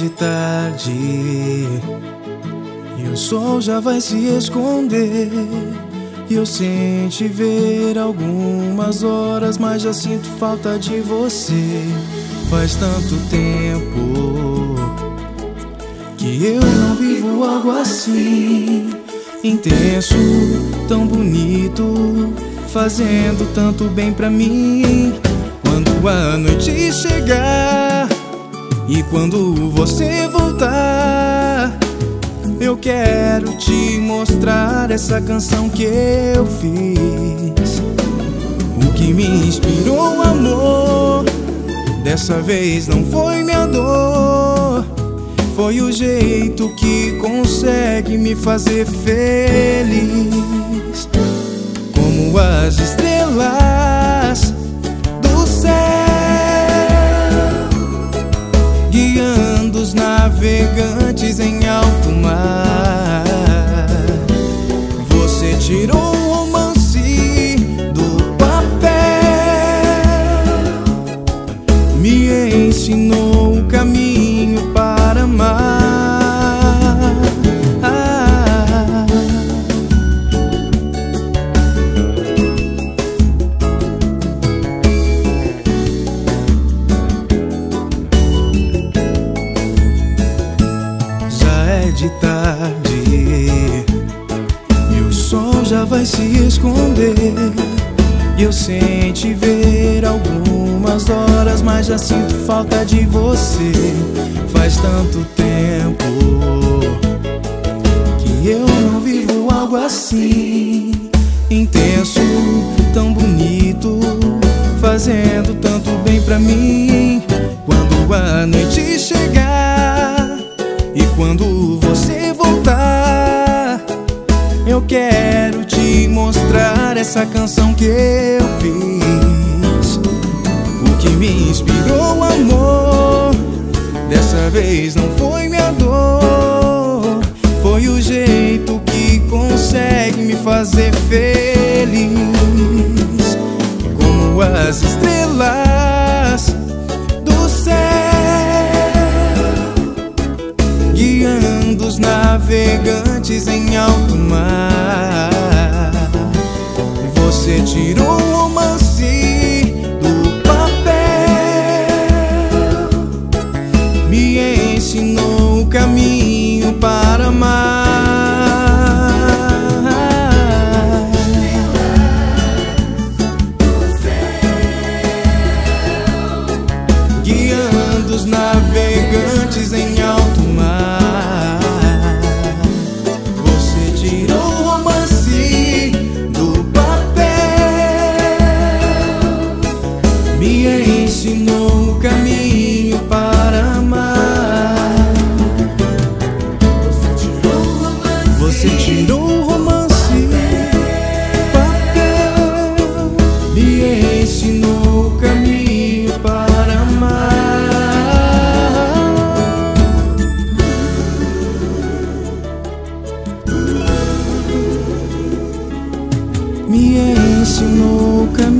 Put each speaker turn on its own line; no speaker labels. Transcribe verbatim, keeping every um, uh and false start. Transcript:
de tarde e o sol já vai se esconder. E eu sem te ver algumas horas, mas já sinto falta de você. Faz tanto tempo que eu não vivo algo assim, intenso, tão bonito, fazendo tanto bem pra mim. Quando a noite chegar e quando você voltar, eu quero te mostrar essa canção que eu fiz. O que me inspirou o amor dessa vez não foi minha dor, foi o jeito que consegue me fazer feliz. Como as estrelas do céu, guiando os navegantes em alto mar. Você tirou o romance do papel, me ensinou o caminho para amar. Ah. Já é de tarde e o sol já vai se esconder. E eu sem te ver algumas horas, mas já sinto falta de você. Faz tanto tempo que eu não vivo algo assim, intenso, tão bonito, fazendo tanto bem pra mim. Quando a noite chegar e quando você voltar, eu quero te mostrar essa canção que eu fiz. O que me inspirou o amor dessa vez não foi minha dor, foi o jeito que consegue me fazer feliz. Como as estrelas do céu, guiando os navegantes em alto mar. Você tirou o romance do papel, me ensinou o caminho para amar. Guiando os navegantes em alto mar. Você tirou o romance do papel, me ensinou o caminho para amar. Você tirou o romance do papel, me ensinou o caminho para amar. Me ensinou o caminho